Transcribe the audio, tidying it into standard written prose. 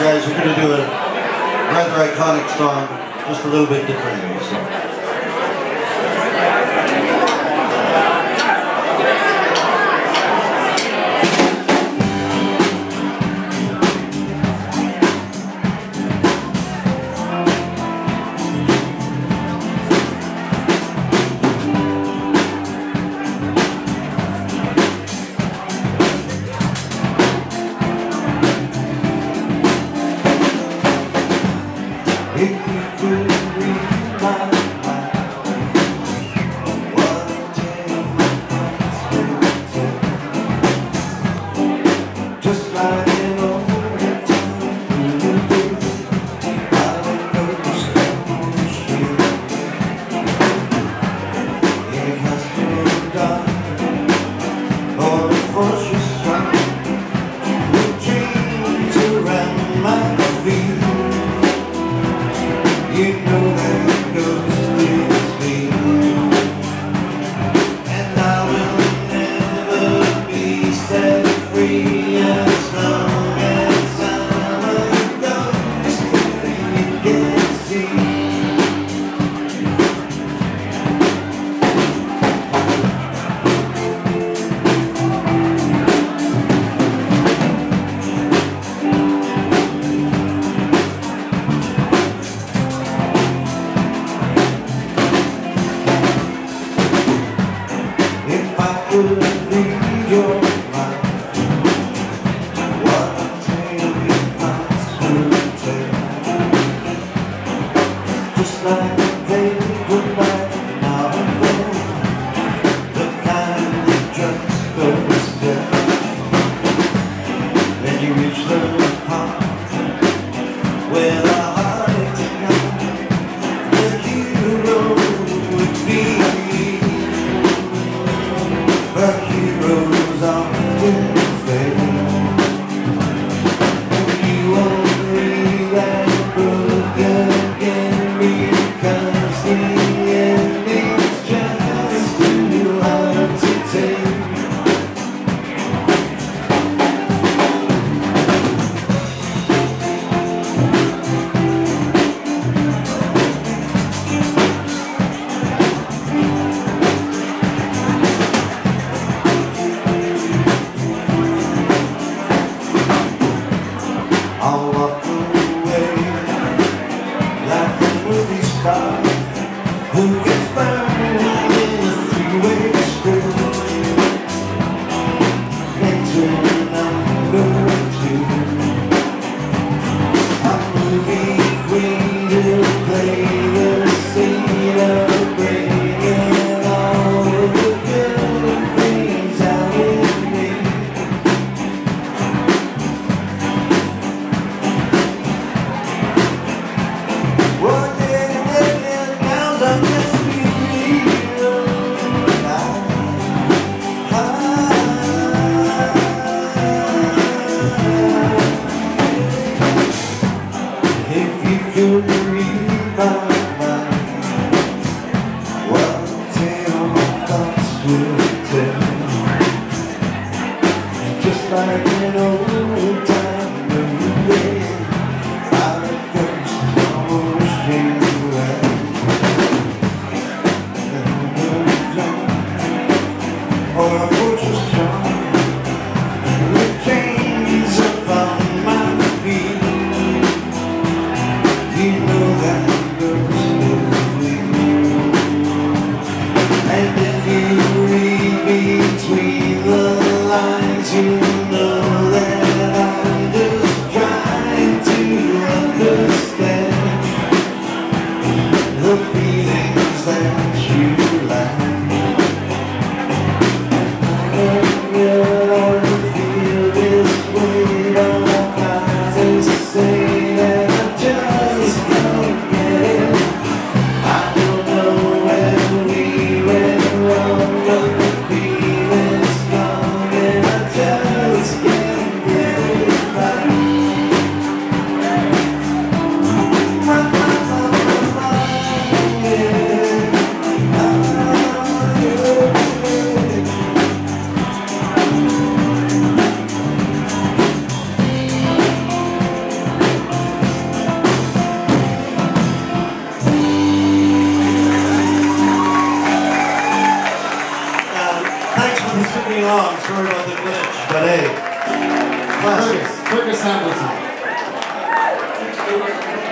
guys, we're going to do a rather iconic song, just a little bit differently. So. If you could read my mind, what a tale my heart would tell. Just like an old time movie, I would go to school in a castle dark or a fortress strong, with dreams around my feet. You know that it goes with me, and I will never be set free as long as I'm a ghost that you can see. If I could read your mind, what a tale your hearts would tell. Just like a paper knife now and then, the kind that just goes down. Then you reach the part where the heart tonight, the hero would be. But heroes often fail, and you won't read that book again, because the ending's just too hard to take. I'll walk away like a movie star who gets burned in a three-way street into number two. A movie queen to play the scene of bringing all the good things out in me. taking long. Sorry about the glitch, but hey. Curtis Hamilton.